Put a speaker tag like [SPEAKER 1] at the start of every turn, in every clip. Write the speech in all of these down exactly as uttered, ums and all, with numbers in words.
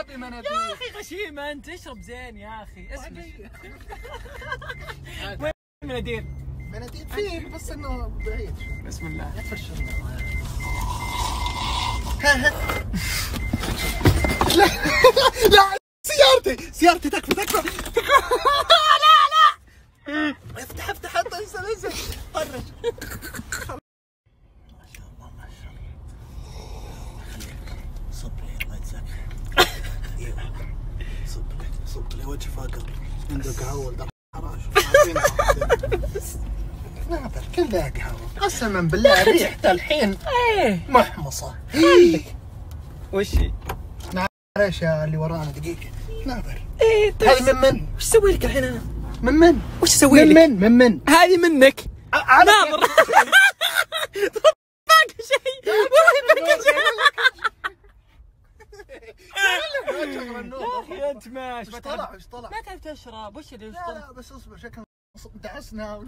[SPEAKER 1] ابي مناديل
[SPEAKER 2] يا اخي غشيمه انت، اشرب زين يا اخي. اسمع وين المناديل؟
[SPEAKER 1] مناديل فيه بس انه بعيد.
[SPEAKER 2] بسم الله.
[SPEAKER 1] لا تفشل. لا لا سيارتي سيارتي تكفى تكفى تكفى. لا لا افتح افتح انزل انزل طرش. ما شاء الله ما شاء الله. صب لي الله يجزاك خير. صب لي صب لي وجه فقر عندك عول ده حراش. نابر كلها قهوة قسما بالله. ريحته الحين
[SPEAKER 2] ايه
[SPEAKER 1] محمصة.
[SPEAKER 2] وش هي؟
[SPEAKER 1] معليش يا اللي ورانا دقيقة. نابر
[SPEAKER 2] ايه
[SPEAKER 1] هذه من من؟
[SPEAKER 2] وش اسوي لك الحين انا؟
[SPEAKER 1] من من؟
[SPEAKER 2] وش اسوي لك؟
[SPEAKER 1] من من؟ من من؟
[SPEAKER 2] هذه منك. ناظر. باقي شيء والله باقي شيء. يا اخي انت ماشي.
[SPEAKER 1] وش طلع وش طلع؟
[SPEAKER 2] ما تعرف تشرب. وش اللي وش
[SPEAKER 1] لا
[SPEAKER 2] طلع؟
[SPEAKER 1] لا بس اصبر شكل دعسنا.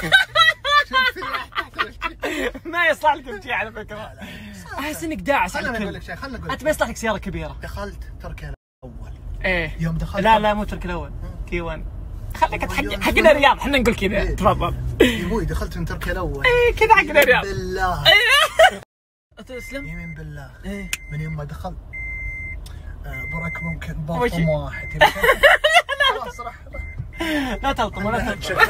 [SPEAKER 2] ما يصلح لك تمشي على فكره. احس انك داعس على
[SPEAKER 1] خلنا اقول
[SPEAKER 2] الكل.
[SPEAKER 1] لك شيء خلنا اقول
[SPEAKER 2] انت
[SPEAKER 1] لك
[SPEAKER 2] ما يصلح لك سياره كبيره.
[SPEAKER 1] دخلت تركيا الاول.
[SPEAKER 2] ايه
[SPEAKER 1] يوم دخلت
[SPEAKER 2] لا لا مو ترك الاول كي واحد. خليك حق حقنا الرياض احنا نقول كذا. تفضل.
[SPEAKER 1] يا ابوي دخلت من تركيا الاول.
[SPEAKER 2] ايه كذا حقنا الرياض.
[SPEAKER 1] بالله
[SPEAKER 2] تسلم.
[SPEAKER 1] يمين بالله.
[SPEAKER 2] ايه
[SPEAKER 1] من يوم ما دخلت برك ممكن
[SPEAKER 2] وش؟
[SPEAKER 1] بطم واحد. خلاص راح
[SPEAKER 2] لا تلطم ولا تلطم.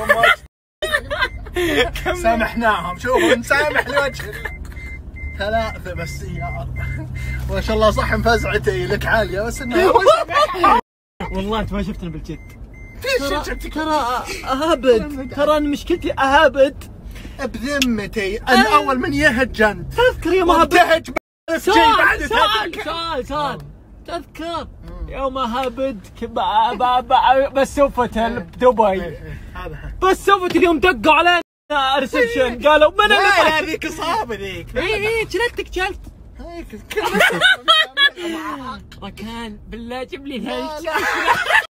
[SPEAKER 1] سامحناهم. شوفوا نسامح لوجهك. ثلاثة بس هي أربعة. ما شاء الله صح انفزعتي لك عالية بس انه
[SPEAKER 2] والله انت ما شفتنا بالجد.
[SPEAKER 1] ترى
[SPEAKER 2] ترى اهبد. ترى انا مشكلتي اهبد.
[SPEAKER 1] بذمتي انا اول من يهجنت.
[SPEAKER 2] تذكر يوم هبد.
[SPEAKER 1] وابتهج بس شيء بعد
[SPEAKER 2] سؤال سؤال سؤال تذكر يوم هبد بس سوفة بدبي.
[SPEAKER 1] هذا
[SPEAKER 2] بس سوفة اليوم دقوا علينا ريسبشن قالوا من اللي
[SPEAKER 1] لا هذيك اصابه ذيك.
[SPEAKER 2] اي اي جلدتك جلد.
[SPEAKER 1] هيك
[SPEAKER 2] ركان بالله جيب لي
[SPEAKER 1] لا
[SPEAKER 2] ثلج.
[SPEAKER 1] لا